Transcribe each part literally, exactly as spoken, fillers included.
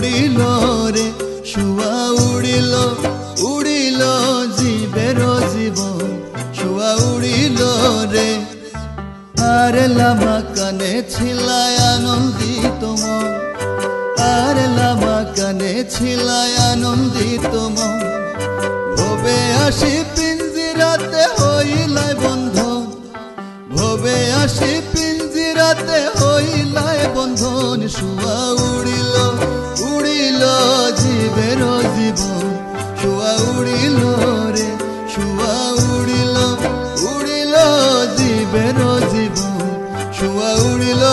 উড়িল রে শুয়া উড়িল উড়িল জীবের জীবন শুয়া উড়িল রে আর লামা কানে ছিলায় আনন্দিত মন আর লামা কানে ছিলায় আনন্দিত মন ভবে আসি পিঞ্জিরাতে হইলায় বন্ধন ভবে আসি পিঞ্জিরাতে হইলায় বন্ধন শুয়া উড়িল উড়িল জীবের জীবন শুয়া উড়িল রে শুয়া উড়িল উড়িল জীবের জীবন শুয়া উড়িল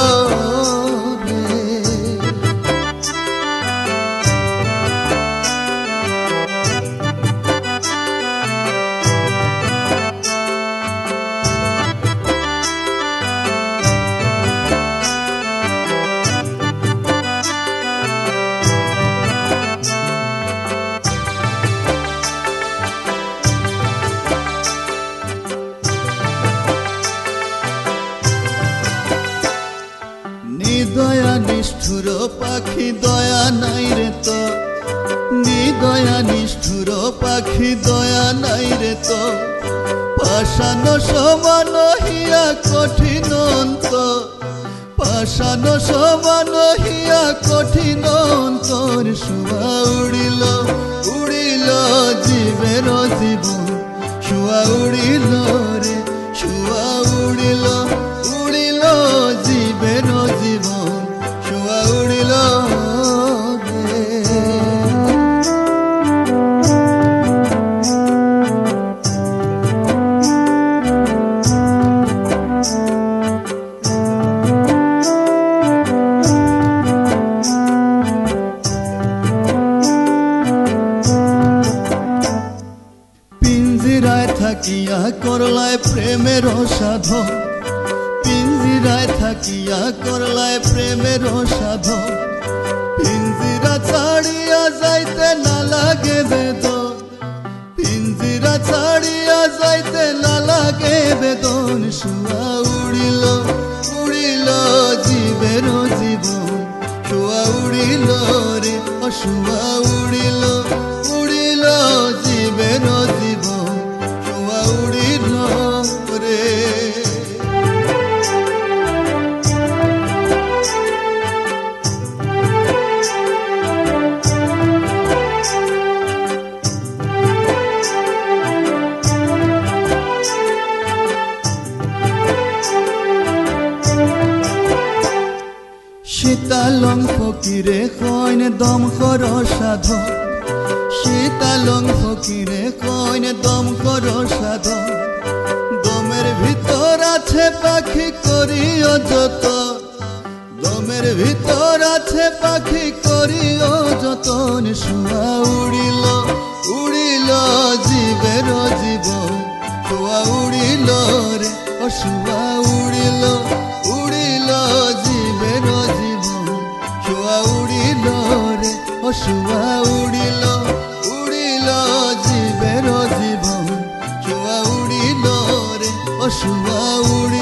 দয়া নিষ্ঠুর পাখি দয়া নাই রে তো নিদয়া নিষ্ঠুর পাখি দয়া নাই রে তো পাষাণ সমান হিয়া কঠিন অন্ত পাষাণ সমান হিয়া কঠিন অন্তর শুয়া উড়িল উড়িল জীবের জীবন শুয়া উড়িল রে শুয়া উড়িল উড়িল জীবের জীবন শুয়া উড়িল পিঞ্জিরায় থাকিয়া করলায় প্রেমের সাধন পিঞ্জিরায় থাকিয়া করলায় প্রেমের সাধন পিঞ্জিরা ছাড়িয়া যাইতে না লাগে বেদন পিঞ্জিরা ছাড়িয়া যাইতে না লাগে বেদন শুয়া উড়িল উড়িল জীবের জীবন শুয়া উড়িল রে শুয়া উড়িল উড়িল জীবের জীবন শুয়া উড়িল রে শীতালং ফকিরে কইন দম কর সাধন শীতালং ফকিরে কইন দম কর সাধন দমের ভিতর আছে পাখি করিও যত দমের ভিতর আছে পাখি করিও যতন শুয়া উড়িল উড়িল জীবের জীবন শুয়া উড়িল রে ও শুয়া উড়িল উড়িল জীবের জীবন শুয়া উড়িল রে ও শুয়া উড়িল উড়িল জীবের জীবন শুয়া উড়িল রে ও শুয়া উড়িল